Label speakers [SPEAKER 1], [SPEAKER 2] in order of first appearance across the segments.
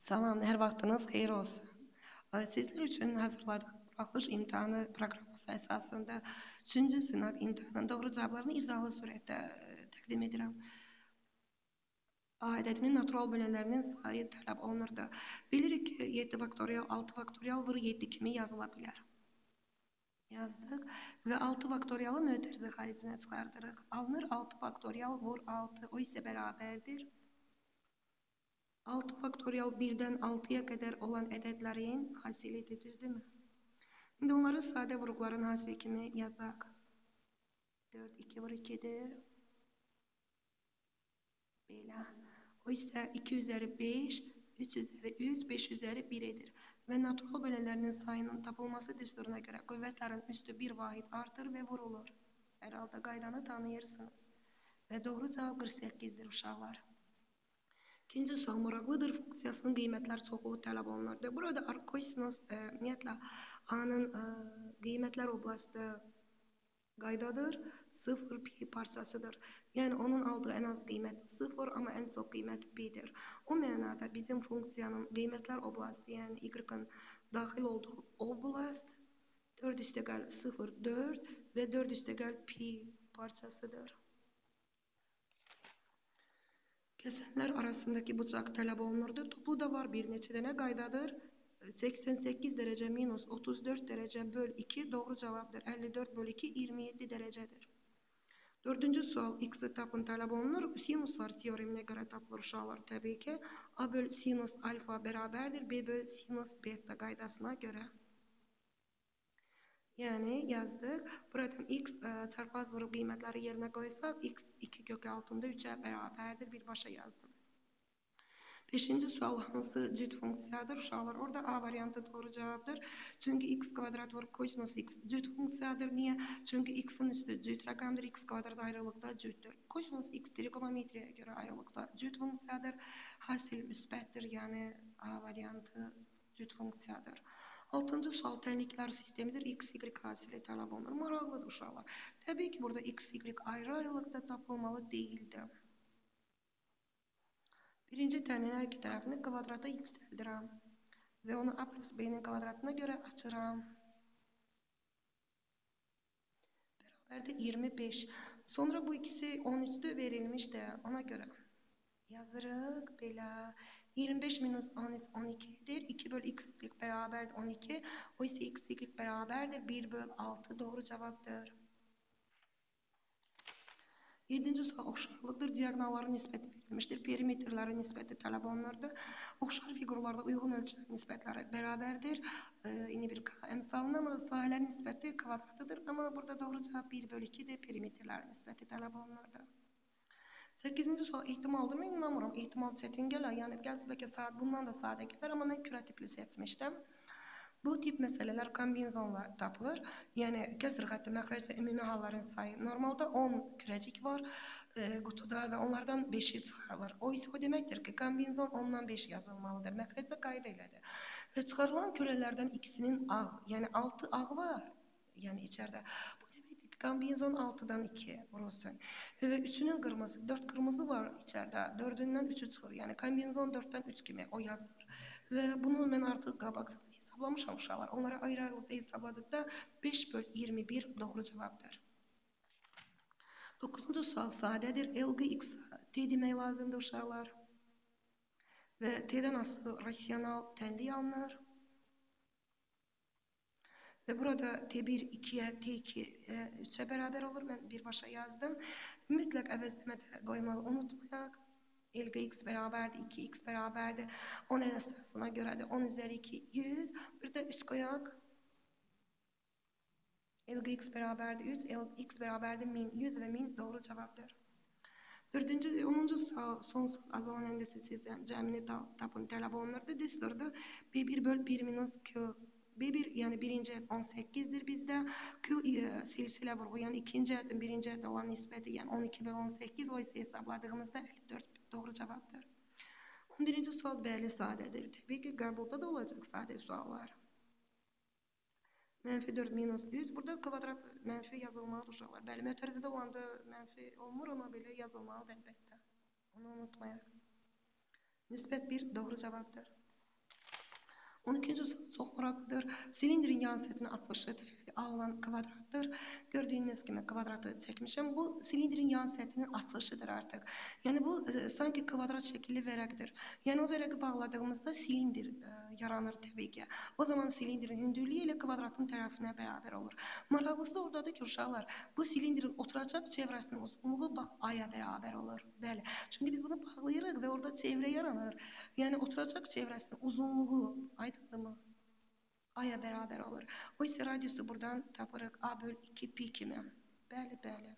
[SPEAKER 1] Salam, hər vaxtınız xeyir olsun. Sizler üçün hazırladığım buraxılış imtahanı proqraması əsasında 3-cü sınaq imtahanının doğru cavablarını izahlı surətdə təqdim edirəm. A ədədinin natural bölənlərinin sayı tələb olunurdu. Bilirik ki, 7 faktorial, 6 faktorial vur 7 kimi yazıla bilər. Yazdık və 6 faktorialı mötərizə xaricinə çıxardırıq. Alınır 6 faktorial vur 6, o isə bərabərdir. 6 faktorial 1'den 6'ya kadar olan ədədlərin hasilidir, düzdürmü? Şimdi onları sadə vurğuların hasili kimi yazaq. 4, 2 vur 2'dir. Belə. O isə 2 üzəri 5, 3 üzəri 3, 5 üzəri 1 edir. Və natural bölənlərinin sayının tapılması düsturuna görə qüvvətlərin üstü bir vahid artır və vurulur. Hər halda qaydanı tanıyırsınız. Və doğru cavab 48'dir uşaqlar. İkinci sual maraqlıdır. Funksiyasının qiymətlər çoxluğu tələb olunurdu. Burada arkosinus ümumiyyətlə A-nın qiymətlər oblasti qaydadır. 0 pi parçasıdır. Yəni onun aldığı ən az qiymət 0, amma ən çox qiymət pi-dir. O mənada bizim funksiyanın qiymətlər oblasti, yəni y-ın daxil olduğu oblast 4 üstəgəl 0, 4 və 4 üstəgəl pi parçasıdır. Kesenler arasındaki bıçak tələb olunurdu. Toplu da var bir neçə dənə qaydadır. 88 derece minus 34 derece böl 2 doğru cevaptır. 54 böl 2 27 derecedir. Dördüncü sual x'i tapın tələb olunur. Sinuslar teoremine göre tapılır uşaqlar təbii ki. A böl sinus alfa beraberdir. B böl sinus beta qaydasına göre. Yani yazdık. Buradan x çarpaz vurup kıymetleri yerine koysak x 2 kök altında 3'e beraberdir. Bir başa yazdım. Beşinci sual hansı cüt funksiyadır? Uşaqlar orada A variantı doğru cevaptır. Çünkü x kvadrat var kosinus x cüt funksiyadır. Niye? Çünkü x'in üstü cüt rakamdır. X kvadrat ayrılıkta cüttür. Kosinus x trigonometriye göre ayrılıkta cüt funksiyadır. Hasil müsbətdir. Yani A variantı cüt funksiyadır. 6. sual tənliklər sistemidir. X, Y hasili tələb olunur. Maraqlıdır uşaqlar. Təbii ki, burada X, Y ayrı-ayrılıqda tapılmalı değildi. Birinci tənin hər iki tərəfini kvadrata yüksəldirəm. Və onu A plus B'nin kvadratına görə açıram. Bərabərdir 25. Sonra bu ikisi 13'də verilmişdi. Ona görə yazırıq belə. 25 minus 13 12'dir. 2 böl x y beraberdir 12. O ise x y beraberdir. 1 böl 6 doğru cevaptır. 7. sual oxşarlıqdır. Diagonalların nisbəti verilmiştir. Perimetrlərin nisbəti tələb olunurdu. Oxşar figurlarda uyğun ölçülər nisbətləri bərabərdir. Yine bir əmsalına ama sahələrin nisbəti kvadratıdır. Ama burada doğru cevap 1 böl 2'dir. Perimetrlərin nisbəti tələb olunurdu. 8. sual ihtimaldır mı? İnanmıram. İhtimal çətin gələr. Yəni gəlsə bəlkə saat bundan da sadə gələr, amma mən kürə tipli seçmişdim. Bu tip məsələlər kombinizonla tapılır. Yəni kəsr xətti məxrəcdə ümumi halların sayı normalda 10 kürəcik var qutuda və onlardan 5'i çıxarılır. O isə o deməkdir ki, kombinizon 10'dan 5 yazılmalıdır. Məxrəcdə qayda elədir. Və çıxarılan kürələrdən ikisinin ağ, yəni 6 ağ var. Yəni içəridə. Bu kombinizon 6'dan 2 vurulsun. Ve 3'ünün kırmızı, 4 kırmızı var içeride. 4'ünden 3'ü çıxır. Yani kombinizon 4'ten 3 kimi o yazılır. Ve bunu ben artık qabaqdan hesablamışam uşaqlar. Onları ayrı-ayrılıqda hesabladıqda 5 böl 21 doğru cevaptır. 9. sual sadədir. LGX T demək lazımdır uşaqlar. Ve T'den asılı rasyonel tənlik alınır. Ve burada T1 2'ye, T2 3'e beraber olur. Ben bir başa yazdım. Mütlak əvəzləmədə qoymalı unutmayaq. LGX beraberdi, 2x beraberdi. 10 esasına göre de 10 üzeri 2 100. Bir de 3 koyak. LGX beraberdi 3, LX beraberdi 1000. 100 ve 1000 doğru cevaptır. 10. sual sonsuz azalan endesiz cəmini tapın tələb olunurdu. Düzdür. B1 böl 1 minus Q. B1 yani birinci ət 18'dir bizdə. Q silsilə vurğu, yani ikinci ətin birinci ət olan nisbəti, yani 12 böl 18, o ise hesabladığımızda 54 doğru cevaptır. 11. sual bəli sadədir. Təbii ki, qəbulda da olacaq sadə suallar. Mənfi 4 minus 100, burada kvadrat mənfi yazılmalıdır uşaqlar. Bəli, mötərizədə olanda mənfi olmur, amma belə yazılmalıdır əlbəttə. Onu unutmayaq. Müsbət 1 doğru cevaptır. 12. sual çok maraqlıdır. Silindrin yan sətinin açılışı tərəfi A olan kvadratdır. Gördüyünüz kimi kvadratı çəkmişəm. Bu silindrin yan sətinin açılışıdır artıq. Yəni bu sanki kvadrat şəkilli vərəqdir. Yəni o vərəqi bağladığımızda silindir yaranır təbii ki. O zaman silindrin hündürlüyü ilə kvadratın tərəfinə bərabər olur. Maraqlısı oradadır ki, uşaqlar, bu silindrin oturacaq çevrəsinin uzunluğu bax A'ya bərabər olur. Bəli. Çünki biz bunu bağlayırıq və orada çevrə yaranır. Yəni oturacaq çevrəsinin uzunluğu, aydındırmı? A'ya bərabər olur. O isə radiusu buradan tapırıq A böl 2 pi kimi. Bəli, bəli.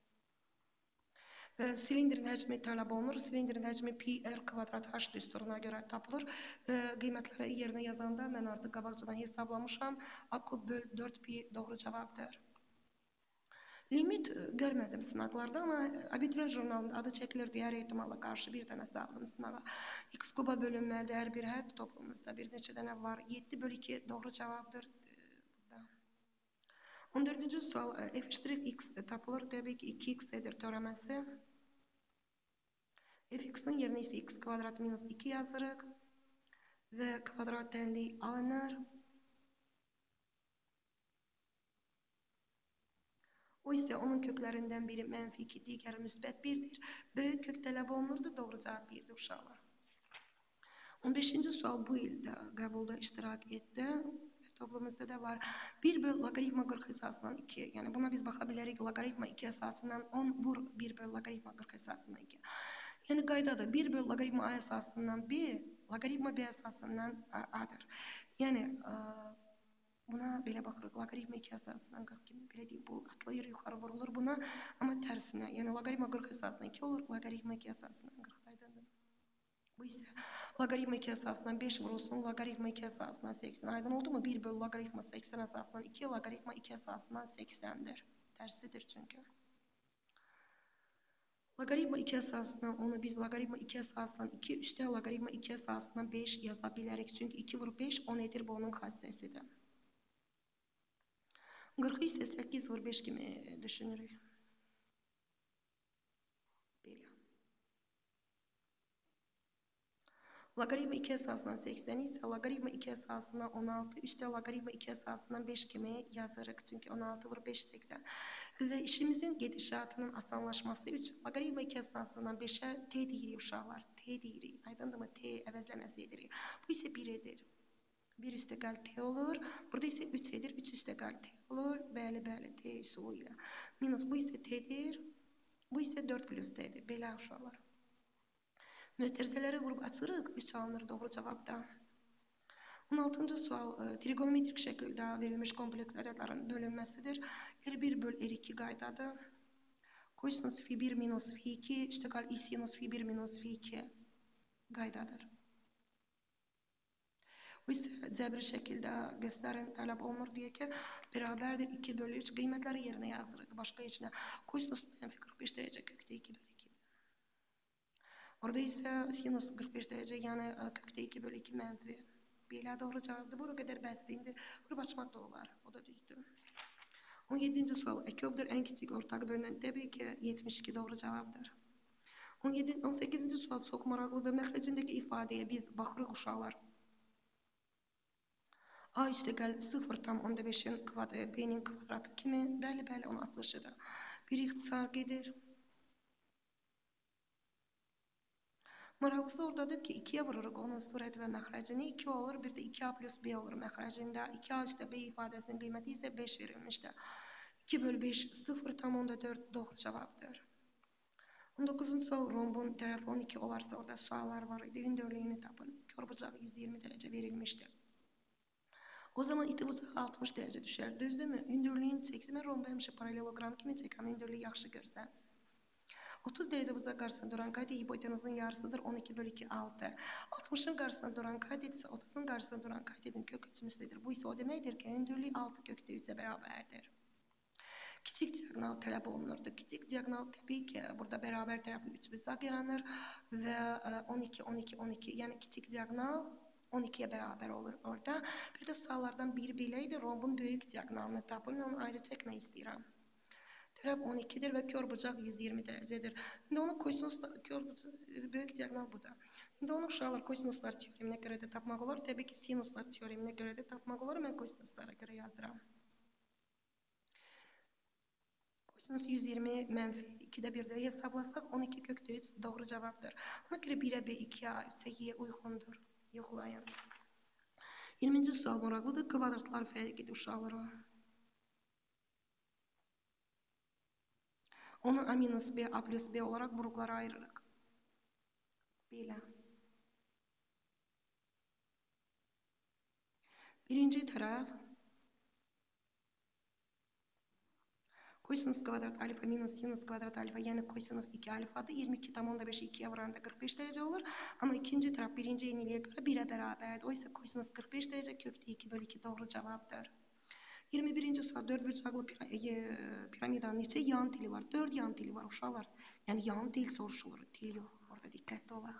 [SPEAKER 1] Silindrin həcmi tələb olunur. Silindrin həcmi pi r kvadrat h düsturuna görə tapılır. Qiymətləri yerinə yazanda mən artıq qabaqcadan hesablamışam. A kub böl 4 pi doğru cavabdır. Limit görmədim sınaqlarda, amma abituriyent jurnalında adı çəkilirdi, hər ehtimala qarşı bir dənə saldım sınağa. X kuba bölünməli, hər bir hədd toplamımızda bir neçə dənə var. 7 böl 2 doğru cavabdır. 14. sual f'(x) tapılır. Təbii ki 2x-dir törəməsi. Fx'in yerinə isə x kvadrat minus 2 yazırıq və kvadrat tənliyi alınır. O isə onun köklərindən biri mənfi 2, digəri müsbət 1'dir. Böyük kök tələb olunurdu, doğru cavab 1'dir uşaqlar. 15. sual bu ildə qəbulda iştirak etdi. Toplumumuzda da var. 1 böl logaritma 40 əsasından 2. Yəni buna biz baxa bilərik logaritma 2 əsasından 10 vur 1 böl logaritma 40 əsasından 2. Yəni qaydada 1 böl logaritma A əsasından B, logaritma B əsasından A'dır. Yəni buna belə baxırıq, logaritma 2 əsasından 40 kimi, belə deyim, bu atlayır, yuxarı vurulur buna, amma tərsinə, yəni logaritma 40 əsasından 2 olur, logaritma 2 əsasından 40 aydındır. Bu isə logaritma 2 əsasından 5 vurulsun, logaritma 2 əsasından 80 aydın oldu mu? 1 böl logaritma 80 əsasından 2, logaritma 2 əsasından 80'dir. Tərsidir çünki. Logaritma 2 əsasından onu biz logaritma 2 əsasından 2, üstə logaritma 2 əsasından 5 yaza bilərik. Çünki 2 vur 5, 10 edir, bu onun xassəsidir. 40 isə 8 vur 5 kimi düşünürük. Belə. Logaritma 2 əsasından 80 isə logaritma 2 əsasından 16, üstə logaritma 2 əsasından 5 kimi yazırıq. Çünki 16 vur 5, 80. Və işimizin gedişatının asanlaşması üçün logaritma 2 əsasından 5'ə t deyirik uşaqlar. T deyirik. Aydındırmı? T əvəzləməsi edirik. Bu isə 1 edir. 1 üstəgəl t olur. Burada isə 3 edir. 3 üstəgəl t olur. Bəli, bəli, t üsulu ilə. Minus bu isə t'dir. Bu isə 4 plus t'dir. Belə uşaqlar. Mütərizələri vurub açırıq. 3 alınır doğru cavabda. 16. sual trigonometrik şəkildə verilmiş kompleks ədədlərin bölünməsidir. R1 böl R2 qaydadır. Kosinus fi 1 minus fi 2 üstəgəl i sinus fi 1 minus fi 2 qaydadır. Bu isə cəbri şəkildə göstərin tələb olunur deyə ki, bərabərdir 2 bölü 3 qiymətləri yerinə yazırıq. Başqa heç nə. Kosinus mənfi 45 dərəcə kökdə 2 bölü 2. Orada isə sinus 45 dərəcə, yəni kökdə 2 bölü 2 mənfi. Belə doğru cavabdır. Bu qədər bəsdir. İndi vurub açmaq da olar. O da düzdür. 17. sual. Ekobdur ən kiçik ortaq bölünən. Təbii ki, 72 doğru cavabdır. 18. sual çox maraqlıdır. Məxrəcindəki ifadəyə biz baxırıq uşaqlar. A üstəgəl 0,5'in B'nin kvadratı kimi, bəli, bəli, onun açılışıdır. Bir ixtisar gedir. Maraqlısı oradadır ki, 2'ye vururuq onun surət və məxrəcini. 2 olur, bir də 2A plus B olur məxrəcində. 2A üstə B ifadəsinin qiyməti isə 5 verilmişdir. 2 böl 5, 0,4 doğru cavabdır. 19. sual rombun tərəfi 12 olarsa orada suallar var idi. Hündürlüyünü tapın. Kör bucağı 120 dərəcə verilmişdir. O zaman iti bucağı 60 dərəcə düşər. Düzdürmü? Hündürlüyünü çəksin. Mən rombu həmişə paralelogram kimi çəkəm. Hündürlüyü yaxşı görsənsin. 30 dərəcə bucaq qarşısında duran qayda hipotenuzun yarısıdır. 12 bölü 2, 6. 60'ın qarşısında duran qayda isə 30'un qarşısında duran qaydadın kök 3 üstədir. Bu isə o deməkdir ki, hündürlüyü 6 kökdə 3'ə bərabərdir. Kiçik diagonal tələb olunurdu. Kiçik diagonal təbii ki, burada bərabər tərəfli 3 bucaq yaranır və 12, 12, 12. Yəni kiçik diagonal 12'ye bərabər olur orada. Bir də suallardan biri belə idi. Rombun böyük diagonalını tapın. Onu ayrı çəkmək istəyirəm. Taraf 12'dir ve kör bucak 120 derecedir. Şimdi onu kosinuslar, kör bucak, büyük diagonal bu da. Şimdi onu uşaqlar kosinuslar teoremine göre de tapmak olur. Tabii ki sinuslar teoremine göre de tapmak olur. Ben kosinuslara göre yazdıram. Kosinus 120 menfi 2'de 1'de hesaplasak 12 kökte 3 doğru cevaptır. Ona göre 1'e B, 2'ye A, 3'e Y uygundur. Yoxlayın. 20. sual maraqlıdır. Kvadratlar fərqidir uşaqlara. Onu A minus B, A plus B olarak gruplara ayırırıq. Belə. Birinci taraf kosinus kvadrat alfa minus sinus kvadrat alfa yani kosinus 2 alfadır. 22,5'i 2'ye vuranda 45 derece olur. Ama ikinci taraf birinci yeniliğe göre 1'e beraberdir. Oysa kosinus 45 derece kökte 2 bölü 2 doğru cevaptır. 21. soru 4 bucaklı piramidanın neçə yan dili var? 4 yan dili var uşaqlar. Yani yan dil soruşulur. Dil yok. Orada dikkatli olaq.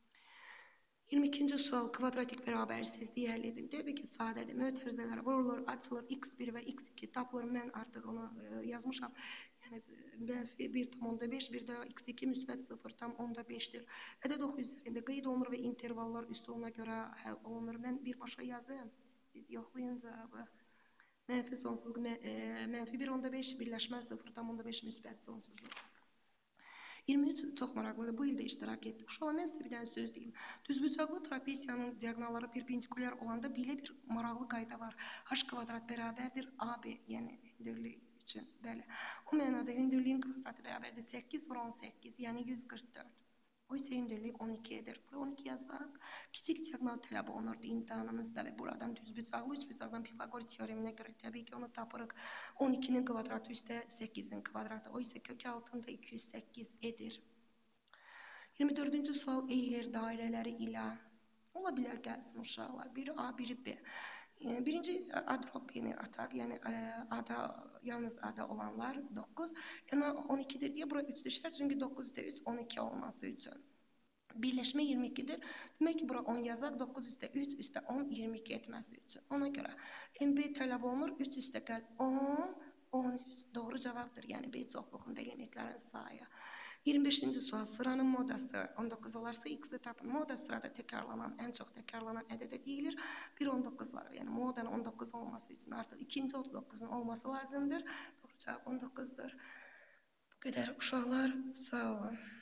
[SPEAKER 1] 22. sual kvadratik berabersizliği həll edin. Tabii ki sadədir. Mötərizələr vurulur, açılır. X1 ve X2 tapılır. Mən artıq onu yazmışam. Yani mənfi 1,5 bir de X2 müsbət 0,5'dir. Ədəd oxu üzərində qeyd olunur ve intervallar üsuluna göre həll olunur. Mən birbaşa yazım. Siz yoxlayın cevabı. Mənfi sonsuzluq, mənfi 1,5 birləşmə 0,5 müsbət sonsuzluq. 23 çok maraqlıdır. Bu ildə iştirak etdik. Uşaqlar, mən sizə bir dənə söz deyim. Düzbucaqlı trapesiyanın diagonalları perpendikulyar olanda belə bir maraqlı qayda var. H kvadrat bərabərdir AB, yəni hündürlük üçün. Bəli. O mənada hündürlüyün kvadratı bərabərdir 8 vur 18, yəni 144. Oysa hündürlüğü 12'dir. Buraya 12 yazsak. Kiçik diagonal tələb olunurdu imtihanımızda ve buradan düzbucaqlı üçbucaqdan Pifagor teoremine göre tabii ki onu tapırıq. 12'nin kvadratı üstə 8'in kvadratı. Oysa kök altında 208 edir. 24. sual eğilir daireləri ilə. Ola bilər gəlsin uşaqlar. Biri A, biri B. Birinci adrop yeni atak yani ada yalnız ada olanlar 9 yani 12'dir diye buraya 3 düşer çünkü 9'da 3 12 olması için. Birleşme 22'dir. Demek ki buraya 10 yazak 9 üstte 3 üstte 10 22 etmesi için. Ona göre MB tələb olunur 3 üstte gəl 10 13 doğru cevaptır. Yani B çoxluğunda elementlerin sayı. 25. sual sıranın modası 19 olarsa X etapın moda sırada tekrarlanan en çok tekrarlanan ədədə deyilir. 1,19 var. Yani modanın 19 olması için artık ikinci 19'un olması lazımdır. Doğru cevap 19'dur. Bu kadar uşaqlar sağ olun.